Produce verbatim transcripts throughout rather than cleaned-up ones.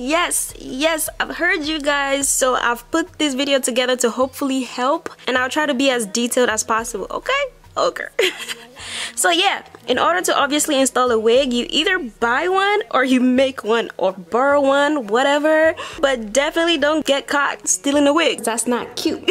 yes, yes, I've heard you guys. So I've put this video together to hopefully help, and I'll try to be as detailed as possible, okay? Okay. So yeah, in order to obviously install a wig, you either buy one or you make one or borrow one, whatever. But definitely don't get caught stealing a wig. That's not cute.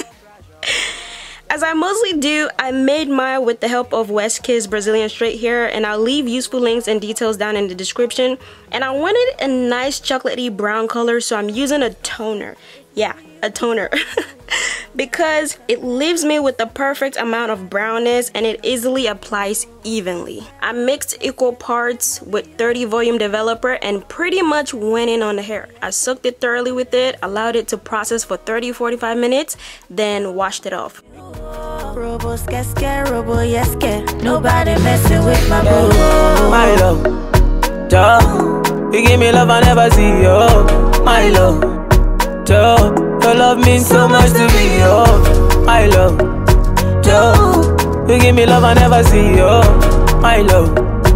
As I mostly do, I made mine with the help of Westkiss Brazilian straight hair, and I'll leave useful links and details down in the description. And I wanted a nice chocolatey brown color, so I'm using a toner. Yeah, a toner. Because it leaves me with the perfect amount of brownness and it easily applies evenly. I mixed equal parts with thirty volume developer and pretty much went in on the hair. I soaked it thoroughly with it, allowed it to process for thirty to forty-five minutes, then washed it off. Robo, scare, scare, robo, yes, scare. Nobody messing with my boo. My love, Joe, you give me love I never see, yo. My love, Joe, your love means so much to me, yo. My love, Joe, you give me love I never see, yo. My love,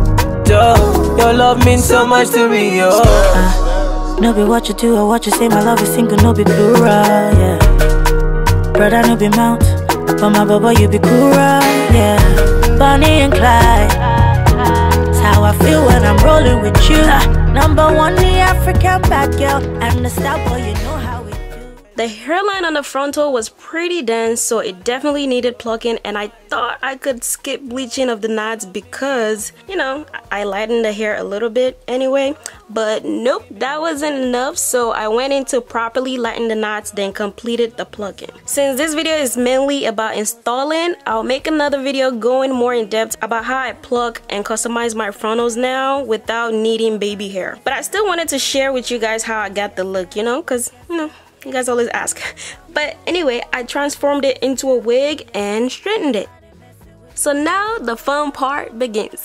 Joe, your love means so much to me, yo. Uh, no be what you do or what you say, my love is single, no be plural, yeah. Brother, no be mount, but my baba, you be cool, yeah. Bonnie and Clyde, that's how I feel when I'm rolling with you. Uh, number one, the African bad girl, and the star boy, you know how we do. The hairline on the frontal was pretty dense, so it definitely needed plucking, and I thought I could skip bleaching of the knots because, you know, I lightened the hair a little bit anyway. But nope, that wasn't enough, so I went in to properly lighten the knots, then completed the plucking. Since this video is mainly about installing, I'll make another video going more in depth about how I pluck and customize my frontals now without needing baby hair. But I still wanted to share with you guys how I got the look, you know, because, you know, you guys always ask. But anyway, I transformed it into a wig and straightened it. So now the fun part begins.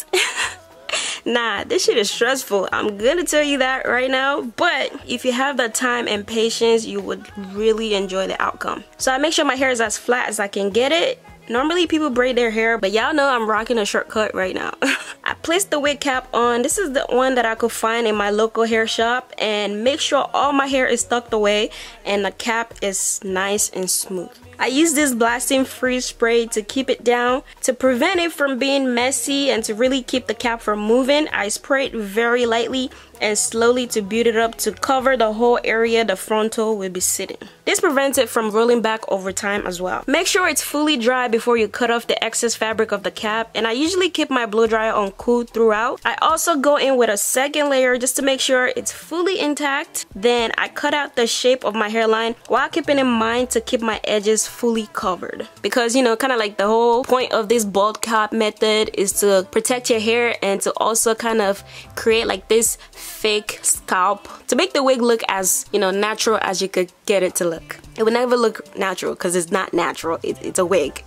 Nah, this shit is stressful. I'm gonna tell you that right now. But if you have the time and patience, you would really enjoy the outcome. So I make sure my hair is as flat as I can get it. Normally people braid their hair, but y'all know I'm rocking a shortcut right now. I placed the wig cap on. This is the one that I could find in my local hair shop, and make sure all my hair is tucked away and the cap is nice and smooth. I use this blasting freeze spray to keep it down. To prevent it from being messy and to really keep the cap from moving, I spray it very lightly and slowly to build it up to cover the whole area the frontal will be sitting. This prevents it from rolling back over time as well. Make sure it's fully dry before you cut off the excess fabric of the cap, and I usually keep my blow dryer on cool throughout. I also go in with a second layer just to make sure it's fully intact. Then I cut out the shape of my hairline while keeping in mind to keep my edges fully covered, because, you know, kind of like the whole point of this bald cap method is to protect your hair and to also kind of create like this fake scalp to make the wig look as, you know, natural as you could get it to look. It would never look natural because it's not natural. It, it's a wig.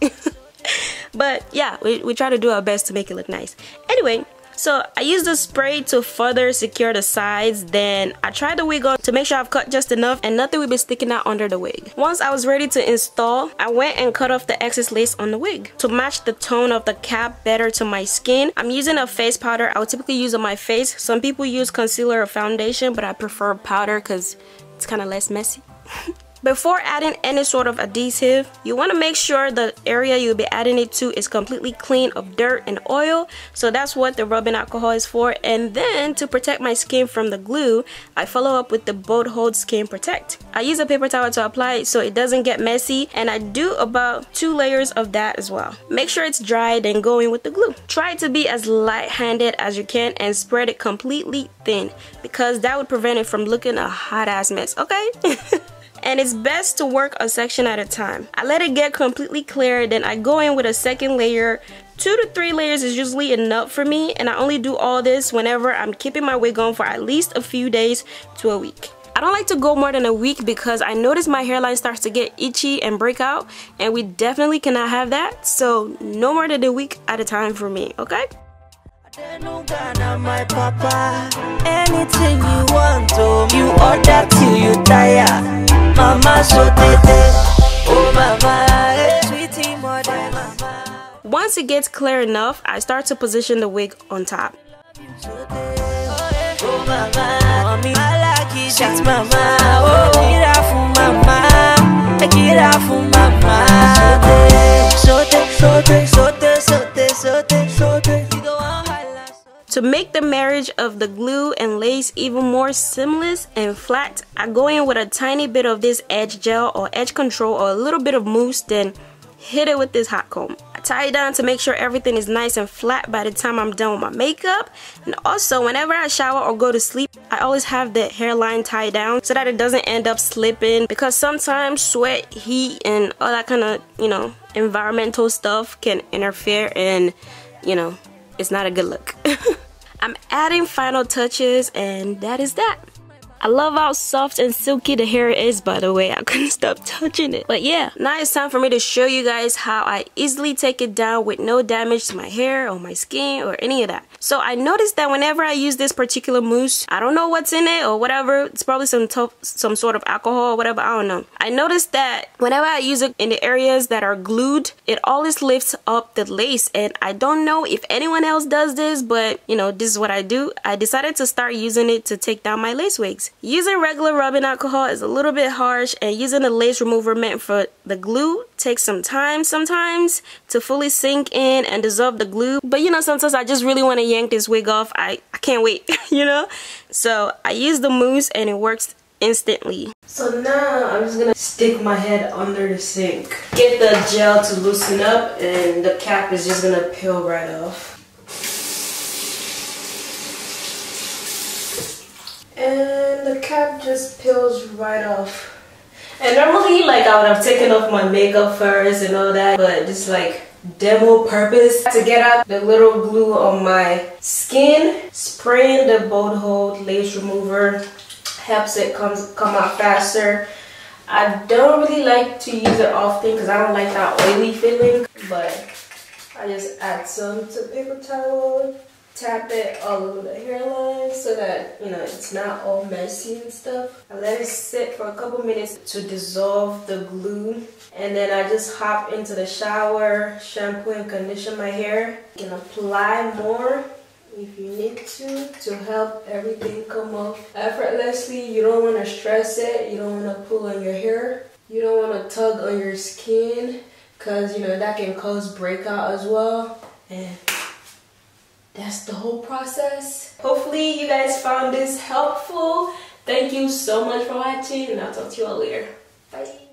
But yeah, we, we try to do our best to make it look nice. Anyway, so I used the spray to further secure the sides. Then I tried the wig on to make sure I've cut just enough and nothing will be sticking out under the wig. Once I was ready to install, I went and cut off the excess lace on the wig. To match the tone of the cap better to my skin, I'm using a face powder I would typically use on my face. Some people use concealer or foundation, but I prefer powder because it's kind of less messy. Before adding any sort of adhesive, you want to make sure the area you'll be adding it to is completely clean of dirt and oil. So that's what the rubbing alcohol is for. And then to protect my skin from the glue, I follow up with the Bold Hold Skin Protect. I use a paper towel to apply it so it doesn't get messy, and I do about two layers of that as well. Make sure it's dry, then go in with the glue. Try to be as light-handed as you can and spread it completely thin, because that would prevent it from looking a hot ass mess, okay? And it's best to work a section at a time. I let it get completely clear, then I go in with a second layer. Two to three layers is usually enough for me, and I only do all this whenever I'm keeping my wig on for at least a few days to a week. I don't like to go more than a week because I notice my hairline starts to get itchy and break out, and we definitely cannot have that. So no more than a week at a time for me, okay? My papa, anything you want, oh, you order till you tire. Mama so tete, oh mama, sweetie more than mama. Once it gets clear enough, I start to position the wig on top. Oh mama, mommy, I like it. sweet mama. Oh, get out from mama, get out from mama. Sote, sote, sote, sote, sote, sote. You go on high. To make the marriage of the glue and lace even more seamless and flat, I go in with a tiny bit of this edge gel or edge control or a little bit of mousse, then hit it with this hot comb. I tie it down to make sure everything is nice and flat by the time I'm done with my makeup. And also, whenever I shower or go to sleep, I always have the hairline tied down so that it doesn't end up slipping, because sometimes sweat, heat, and all that kind of, you know, environmental stuff can interfere, and, you know, it's not a good look. I'm adding final touches, and that is that. I love how soft and silky the hair is, by the way. I couldn't stop touching it. But yeah, now it's time for me to show you guys how I easily take it down with no damage to my hair or my skin or any of that. So I noticed that whenever I use this particular mousse, I don't know what's in it or whatever. It's probably some tough, some sort of alcohol or whatever. I don't know. I noticed that whenever I use it in the areas that are glued, it always lifts up the lace. And I don't know if anyone else does this, but you know, this is what I do. I decided to start using it to take down my lace wigs. Using regular rubbing alcohol is a little bit harsh, and using the lace remover meant for the glue takes some time sometimes to fully sink in and dissolve the glue. But you know, sometimes I just really want to yank this wig off. I, I can't wait, you know? So I use the mousse and it works instantly. So now I'm just gonna stick my head under the sink. Get the gel to loosen up, and the cap is just gonna peel right off. And the cap just peels right off. And normally, like, I would have taken off my makeup first and all that, but just like demo purpose to get out the little glue on my skin, spraying the bolt hold lace remover helps it comes come out faster. I don't really like to use it often because I don't like that oily feeling, but I just add some to paper towel. Tap it all over the hairline so that, you know, it's not all messy and stuff. I let it sit for a couple minutes to dissolve the glue, and then I just hop into the shower, shampoo and condition my hair. You can apply more if you need to to help everything come off effortlessly. You don't want to stress it. You don't want to pull on your hair. You don't want to tug on your skin, because, you know, that can cause breakout as well. And that's the whole process. Hopefully you guys found this helpful. Thank you so much for watching, and I'll talk to you all later. Bye.